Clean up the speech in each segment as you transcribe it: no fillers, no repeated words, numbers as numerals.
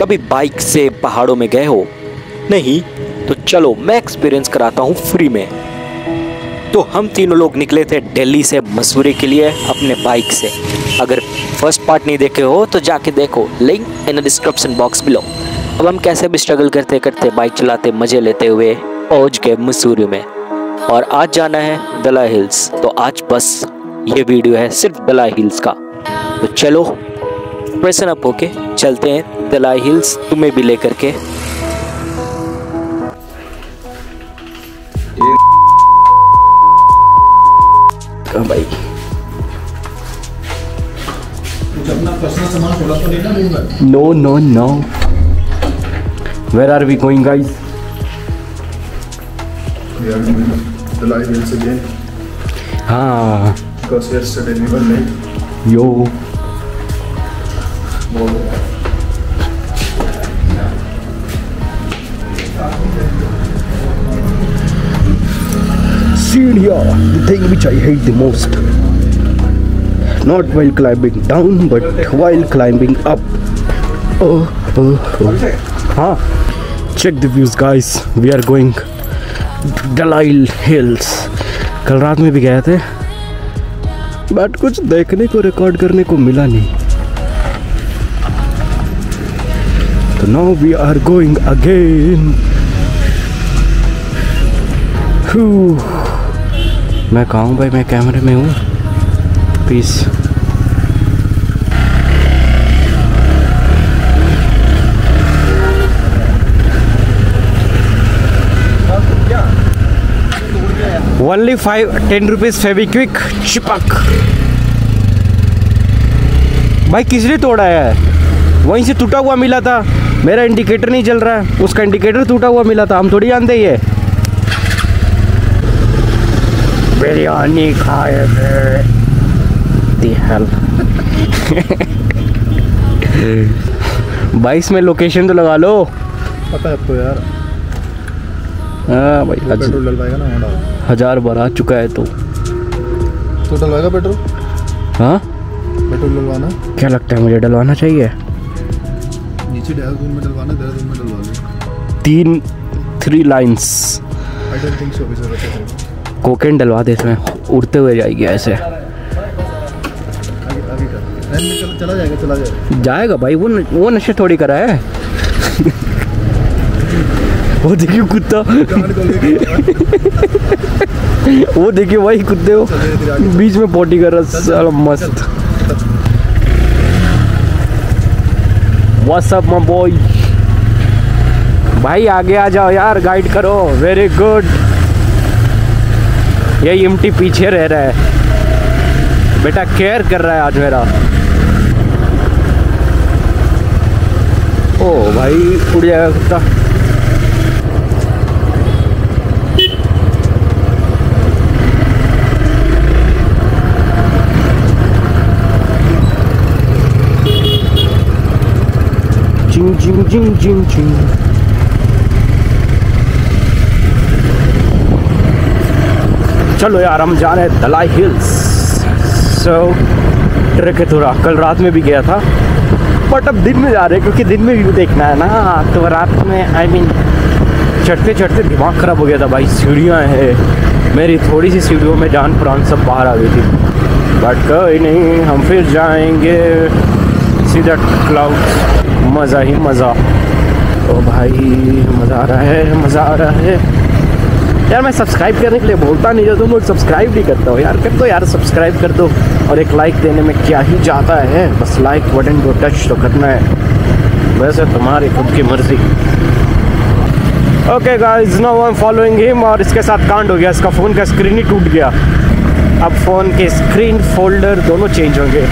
कभी बाइक से पहाड़ों में गए हो? नहीं? तो चलो मैं एक्सपीरियंस कराता हूँ फ्री में। तो हम तीनों लोग निकले थे दिल्ली से मसूरी के लिए अपने बाइक से। अगर फर्स्ट पार्ट नहीं देखे हो तो जाके देखो, link in the description box below. अब हम कैसे भी स्ट्रगल करते करते बाइक चलाते मज़े लेते हुए पहुँच गए मसूरी में। और आज जाना है दलाई हिल्स। तो आज बस ये वीडियो है सिर्फ दलाई हिल्स का। तो चलो प्रेसन अप होके चलते हैं दलाई हिल्स, तुम्हें भी लेकर के। भाई अपना पर्सनल सामान थोड़ा तो नहीं ना लूंगा। No where are we going guys? We are going to Dalai Hills again. हाँ Because yesterday we were late. यो सीढ़ियाँ, the thing which I hate the most. Not while climbing down, but while climbing up. Oh. हाँ, check the views, guys. We are going Dalai Hills. कल रात में भी गए थे, बट कुछ देखने को रिकॉर्ड करने को मिला नहीं। तो now we are going again. मैं कहाँ हूँ भाई? मैं कैमरे में हूँ। पीस। Only 10 रुपीज फेविक्विक चिपक। भाई किसने तोड़ा है? वहीं से टूटा हुआ मिला था। मेरा इंडिकेटर नहीं चल रहा है, उसका इंडिकेटर टूटा हुआ मिला था। हम थोड़ी जानते ही है। बिरयानी खाए बाईस में लोकेशन तो लगा लो। पता है आपको यार? हाँ भाई, पेट्रोल डलवाएगा ना? वहाँ 1000 बार आ चुका है तो डलवाएगा पेट्रोल? हाँ, पेट्रोल डलवाना क्या लगता है मुझे डलवाना चाहिए? नीचे देहरादून में डलवाना, देहरादून में डलवा लो। 3 lines I don't think so. Cocaine डलवा दे, इसमें उड़ते हुए जाएगी ऐसे। आगे कर, चला जाएगा। जाएगा भाई, वो नशे थोड़ी करा है। वो देखिए कुत्ता, वो देखिए भाई कुत्ते हो बीच में पोटी कर रहा साला मस्त। What's up my boy? भाई आगे आ जाओ यार, गाइड करो। Very good. ये इमटी पीछे रह रहा है बेटा, केयर कर रहा है आज मेरा। ओ भाई उड़ जाएगा कुत्ता। चिंग चिंग चिंग चिंग चिंग। चलो यार, हम जा रहे हैं दलाई हिल्स। सो ट्रैक है थोड़ा, कल रात में भी गया था, बट अब दिन में जा रहे हैं क्योंकि दिन में व्यू देखना है ना। तो रात में चढ़ते चढ़ते दिमाग ख़राब हो गया था भाई। सीढ़ियाँ हैं, मेरी थोड़ी सी सीढ़ियों में जान प्राण सब बाहर आ गई थी। बट कोई नहीं, हम फिर जाएंगे सीधा क्लाउड्स। मज़ा ही मज़ा। ओ भाई मज़ा आ रहा है यार। मैं सब्सक्राइब करने के लिए बोलता नहीं, जो तुम लोग सब्सक्राइब नहीं करता हो यार, कर दो यार, सब्सक्राइब कर दो। और एक लाइक देने में क्या ही जाता है, बस लाइक बटन को टच तो करना है, वैसे तुम्हारी खुद की मर्जी। Okay guys, now I am following him. और इसके साथ कांड हो गया, इसका फ़ोन का स्क्रीन ही टूट गया। अब फ़ोन के स्क्रीन फोल्डर दोनों चेंज होंगे।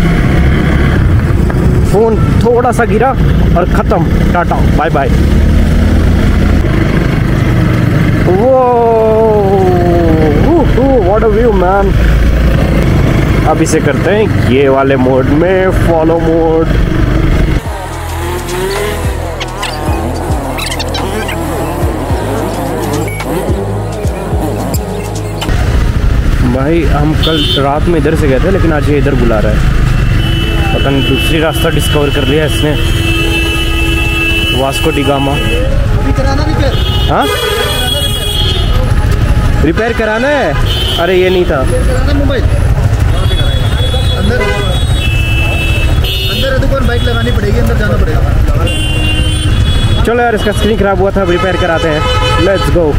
फ़ोन थोड़ा सा गिरा और ख़त्म। Tata bye bye. What a view man. अब इसे करते हैं ये वाले मोड में, फॉलो मोड। भाई हम कल रात में इधर से गए थे, लेकिन आज ये इधर बुला रहा है। पता नहीं दूसरी रास्ता डिस्कवर कर लिया इसने। Vasco da Gama. अभी कराना रिपेयर। हाँ रिपेयर कराना है। अरे ये नहीं था। कराना मोबाइल अंदर अंदर है दुकान, बाइक लगानी पड़ेगी, अंदर जाना पड़ेगा। चलो यार इसका स्क्रीन खराब हुआ था, रिपेयर कराते हैं। Let's go.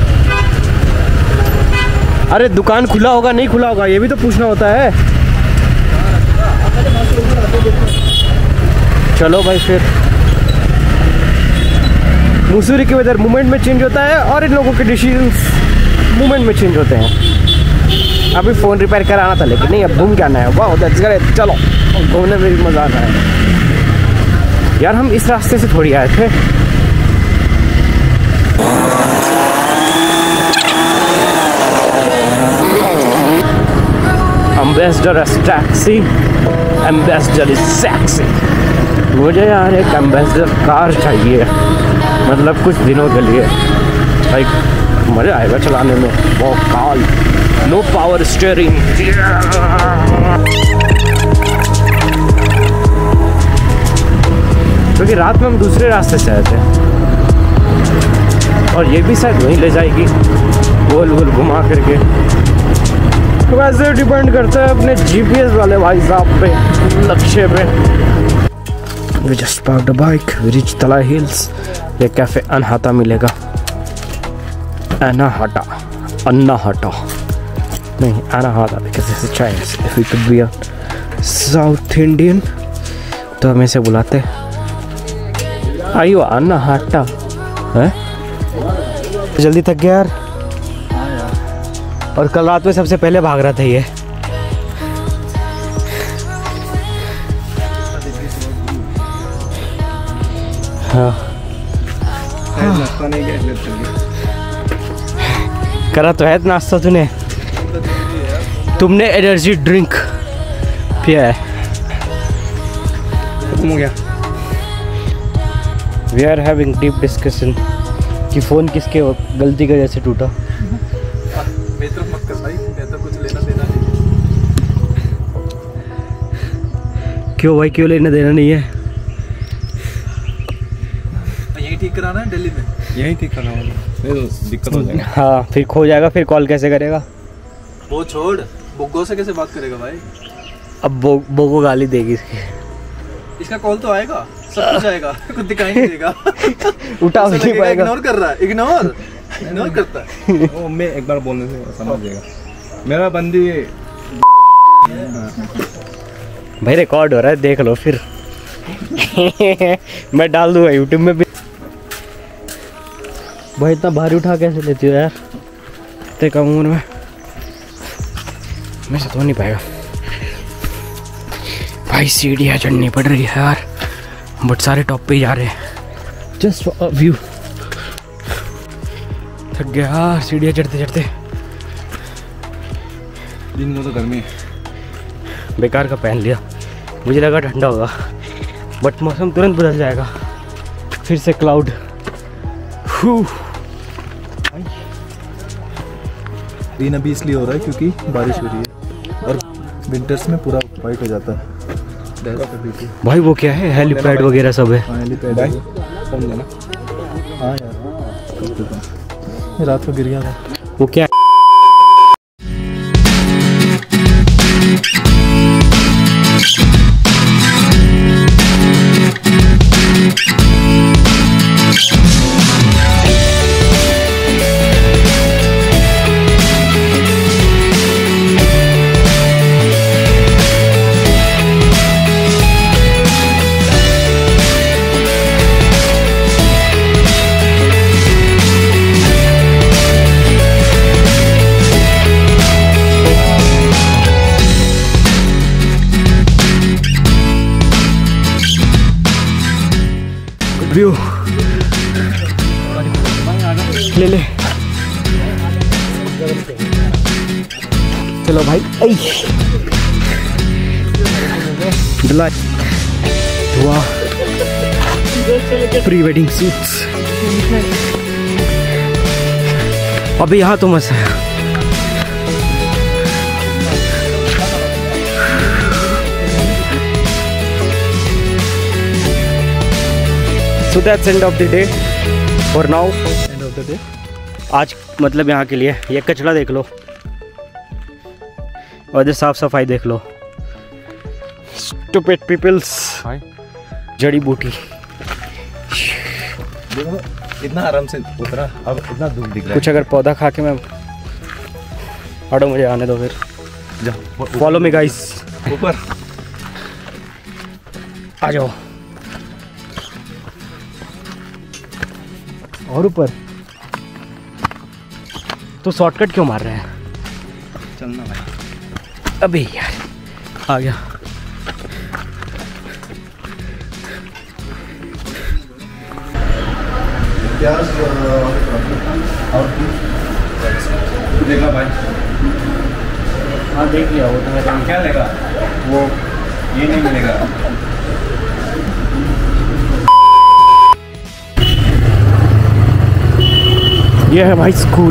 अरे दुकान खुला होगा नहीं खुला होगा ये भी तो पूछना होता है। चलो भाई फिर मसूरी के वेदर मूवमेंट में चेंज होता है और इन लोगों के डिसीजंस मूवमेंट में चेंज होते हैं। अभी फ़ोन रिपेयर कराना था लेकिन नहीं, अब घूम के आना है। वाह दैट्स ग्रेट। चलो घूमने में भी मज़ा आता है यार। हम इस रास्ते से थोड़ी आए थे। Ambassador is taxi, Ambassador is sexy. मुझे यार एक एम्बेसडर कार चाहिए, मतलब कुछ दिनों के लिए। लाइक मज़ा आएगा चलाने में। वो काल नो पावर स्टीयरिंग। क्योंकि रात में हम दूसरे रास्ते से आए थे और ये भी शायद वहीं ले जाएगी गोल गोल घुमा करके। वैसे डिपेंड करता है अपने जीपीएस वाले भाई साहब पे, लक्ष्य पे। We just parked a bike. We reached Dalai Hills. ये कैफे अनहाता मिलेगा। अनहाता नहीं अनहाता because this is Chinese. If we could be a South Indian तो हमें से बुलाते आयो अनहाता है। जल्दी थक गया यार। और कल रात में सबसे पहले भाग रहा था ये। हाँ करा तो है नाश्ता तुमने एनर्जी ड्रिंक पिया है। खत्म हो गया। We are having deep discussion कि फ़ोन किसके गलती की वजह से टूटा। मेरी तरफ मत कर भाई, मैं तो कुछ लेना देना नहीं। क्यों भाई क्यों लेना देना नहीं है? यही ठीक कराना है दिल्ली में, यही ठीक कराना है। तो दिक्कत हो जाएगा। हाँ फिर खो जाएगा, फिर कॉल कैसे करेगा? वो छोड़, बुग्गो से कैसे बात करेगा भाई? अब बो को गाली देगी इसकी। इसका कॉल तो आएगा, सब कुछ आएगा, कुछ दिखाई नहीं देगा। उठा नहीं पाएगा। इग्नोर कर रहा है, इग्नोर करता है। वो मैं एक बार बोलने से समझ जाएगा। मेरा बंदी भाई रिकॉर्ड हो रहा है, देख लो फिर। मैं डाल दूंगा यूट्यूब में भी। भाई इतना भारी उठा कैसे लेती हो यार? इतने कम उम्र में मैं से तो नहीं पाएगा भाई। सीढ़ियाँ चढ़नी पड़ रही है यार, बट सारे टॉप पे ही जा रहे हैं। Just for a view. थक गया यार सीढ़ियाँ चढ़ते चढ़ते। दिन में तो गर्मी है। बेकार का पहन लिया, मुझे लगा ठंडा होगा, बट मौसम तुरंत बदल जाएगा। फिर से क्लाउड। दिन अभी इसलिए हो रहा है क्योंकि बारिश हो रही है और विंटर्स में पूरा वाइट हो जाता है। भाई वो क्या है? हेलीपैड वगैरह सब है। हेलीपैड है। हाँ यार रात को गिर गया था। वो क्या है? व्यू ले ले। चलो भाई। वाह प्री वेडिंग सूट्स। अभी यहाँ तो मस्त है। So that's end of the day for now. End of the day. आज मतलब यहाँ के लिए ये कचरा देख लो और इधर साफ सफाई देख लो। Stupid peoples, जड़ी बूटी। देखो इतना आराम से उतरा, अब इतना दूर दिख रहा है। कुछ अगर पौधा खा के मैं हटो, मुझे आने दो फिर। जा फॉलो मी गाइस, ऊपर आ जाओ। और ऊपर तो शॉर्टकट क्यों मार रहे हैं? चलना भाई। अबे यार आ गया। देखा भाई? हाँ देख लिया वो तो मेरा। क्या लेगा वो? ये नहीं मिलेगा। ये है भाई स्कूल।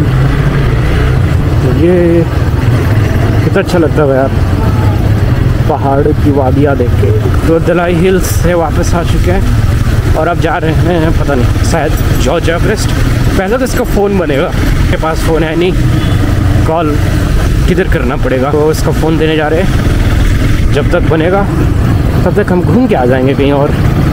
ये कितना अच्छा लगता है यार, पहाड़ की वादियाँ देख के। तो दलाई हिल्स से वापस आ चुके हैं और अब जा रहे हैं पता नहीं शायद जॉर्ज एवरेस्ट। पहले तो इसका फ़ोन बनेगा, मेरे पास फ़ोन है नहीं, कॉल किधर करना पड़ेगा, तो इसका फ़ोन देने जा रहे हैं। जब तक बनेगा तब तक हम घूम के आ जाएंगे कहीं और।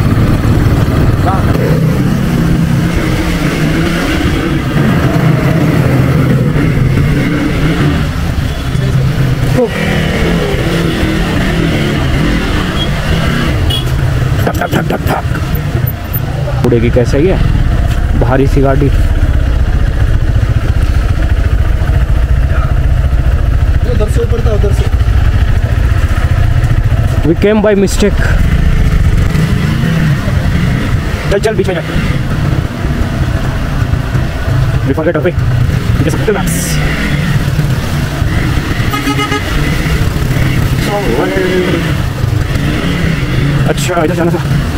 ठक ठक ठक ठक उड़ेगी कैसे ये भारी सी गाड़ी। उधर से ऊपर था, उधर से। We came by mistake. चल चल बीच में जा। We forget our way. Just put the maps. अच्छा इधर जाना था।